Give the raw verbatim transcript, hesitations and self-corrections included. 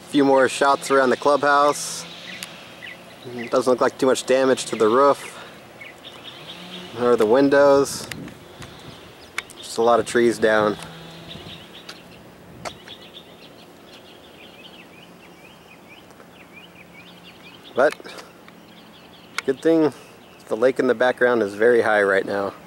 A few more shots around the clubhouse. Doesn't look like too much damage to the roof or the windows. Just a lot of trees down. But good thing the lake in the background is very high right now.